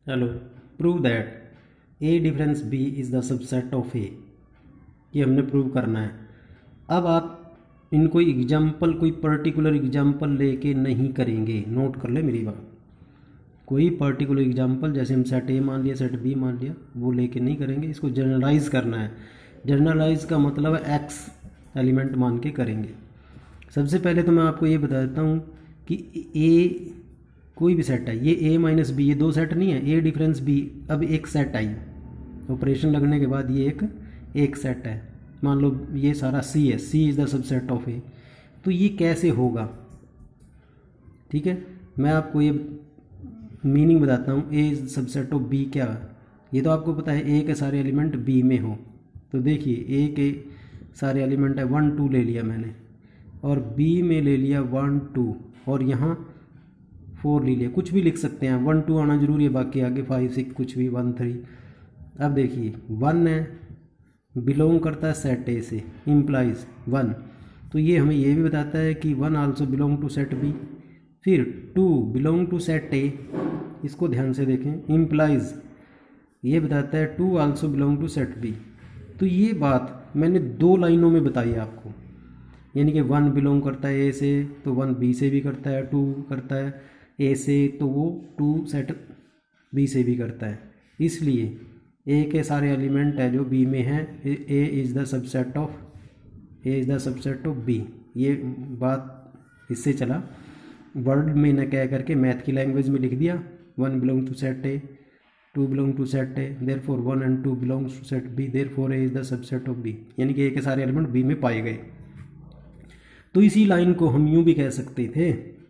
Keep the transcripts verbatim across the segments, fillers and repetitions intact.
Hello, prove that A difference B is the subset of A. ये हमने prove करना है। अब आप इनको एग्जाम्पल, कोई पर्टिकुलर एग्जाम्पल लेके नहीं करेंगे, नोट कर ले मेरी बात। कोई पर्टिकुलर एग्जाम्पल, जैसे हम सेट ए मान लिया, सेट बी मान लिया, वो लेके नहीं करेंगे। इसको जनरलाइज करना है। जनरलाइज का मतलब है एक्स एलिमेंट मान के करेंगे। सबसे पहले तो मैं आपको ये बता देता हूँ कि ए कोई भी सेट है, ये ए माइनस बी, ये दो सेट नहीं है, ए डिफरेंस बी। अब एक सेट आई, ऑपरेशन लगने के बाद ये एक एक सेट है। मान लो ये सारा सी है, C is the subset of A. तो ये कैसे होगा, ठीक है, मैं आपको ये मीनिंग बताता हूँ। A is subset of B क्या है, ये तो आपको पता है, ए के सारे एलिमेंट बी में हो। तो देखिए ए के सारे एलिमेंट है, वन टू ले लिया मैंने, और बी में ले लिया वन टू, और यहाँ फोर ले लिया। कुछ भी लिख सकते हैं, वन टू आना जरूरी है, बाकी आगे फाइव सिक्स कुछ भी, वन थ्री। अब देखिए वन है, बिलोंग करता है सेट ए से, इम्प्लाइज वन। तो ये हमें ये भी बताता है कि one also belong to set B. फिर two belong to set A, इसको ध्यान से देखें, इम्प्लाइज ये बताता है two also belong to set B. तो ये बात मैंने दो लाइनों में बताई है आपको, यानी कि वन बिलोंग करता है ए से, तो वन बी से भी करता है, टू करता है ए से, तो वो टू सेट बी से भी करता है। इसलिए ए के सारे एलिमेंट है जो बी में हैं, A is the subset of A is the subset of B. ये बात इससे चला, वर्ड में न कह करके मैथ की लैंग्वेज में लिख दिया, one belong to set A, two belong to set A, therefore one and two belongs to set B, therefore A is the subset of B. यानी कि ए के सारे एलिमेंट बी में पाए गए। तो इसी लाइन को हम यूँ भी कह सकते थे,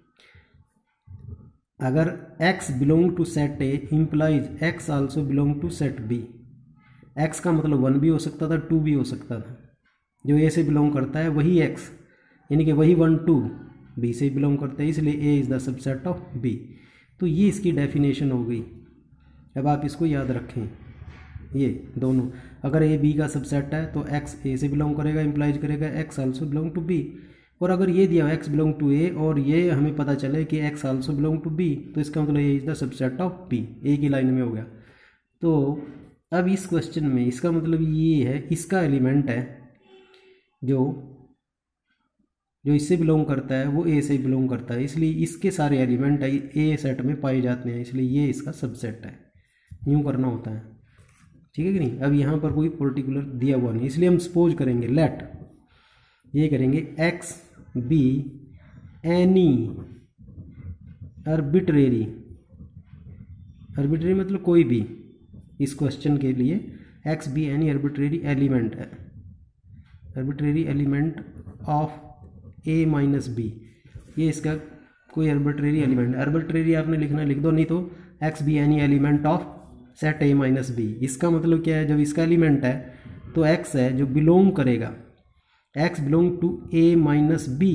अगर x belong to set A implies x also belong to set b। x का मतलब वन भी हो सकता था, टू भी हो सकता था। जो a से बिलोंग करता है वही x, यानी कि वही वन टू b से बिलोंग करता है, इसलिए a is the subset of b। तो ये इसकी डेफिनेशन हो गई। अब आप इसको याद रखें, ये दोनों, अगर a b का सबसेट है तो x a से बिलोंग करेगा, इम्प्लाइज करेगा x also belong to b। और अगर ये दिया x बिलोंग टू ए और ये हमें पता चले कि x also belong to b, तो इसका मतलब ये is the subset of b। एक ही लाइन में हो गया। तो अब इस क्वेश्चन में इसका मतलब ये है, इसका एलिमेंट है जो जो इससे बिलोंग करता है वो a से बिलोंग करता है, इसलिए इसके सारे एलिमेंट a सेट में पाए जाते हैं, इसलिए ये इसका सबसेट है। यूँ करना होता है, ठीक है कि नहीं। अब यहाँ पर कोई पर्टिकुलर दिया हुआ नहीं, इसलिए हम सपोज करेंगे, लेट ये करेंगे x be any arbitrary, arbitrary मतलब कोई भी, इस क्वेश्चन के लिए x be any arbitrary element है, arbitrary element of A minus B. ये इसका कोई आर्बिट्रेरी एलिमेंट, आर्बिट्रेरी आपने लिखना लिख दो, नहीं तो x be any element of set A minus B. इसका मतलब क्या है, जब इसका एलिमेंट है तो एक्स है जो बिलोंग करेगा, x belong to a minus B.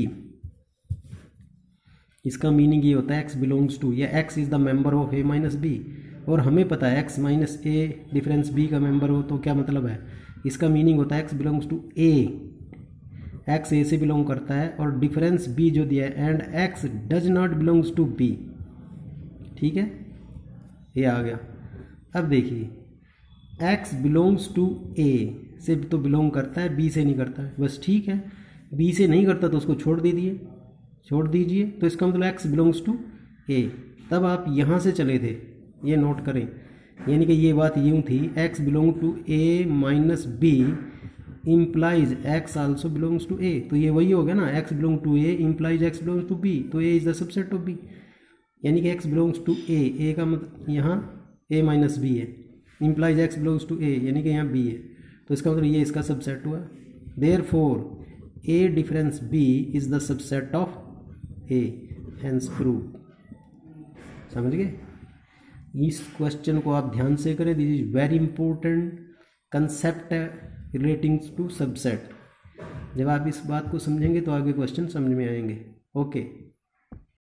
इसका मीनिंग ये होता है x बिलोंग्स टू, या x is the member of a minus B. और हमें पता है x minus A difference b का मेंबर हो, तो क्या मतलब है, इसका मीनिंग होता है x belongs to a, x a से बिलोंग करता है, और डिफरेंस b जो दिया है, and x does not belongs to b। ठीक है, ये आ गया। अब देखिए x बिलोंग्स टू a से तो बिलोंग करता है, b से नहीं करता है, बस ठीक है। b से नहीं करता तो उसको छोड़ दीजिए, छोड़ दीजिए, तो इसका मतलब x बिलोंग्स टू a। तब आप यहाँ से चले थे, ये नोट करें, यानी कि ये बात यूँ थी, x belong to a minus B implies x also belongs to a। तो ये वही हो गया ना, x belong to a implies x belongs to b, तो a is the subset of b। यानी कि x belongs to a, a का मतलब यहाँ a माइनस बी है, implies x belongs to a, यानी कि यहाँ b है, तो इसका मतलब ये इसका सबसेट हुआ। Therefore A difference B is the subset of A, hence prove. समझ गए। इस क्वेश्चन को आप ध्यान से करें, this is very important concept relating to subset. जब आप इस बात को समझेंगे तो आगे क्वेश्चन समझ में आएंगे। ओके।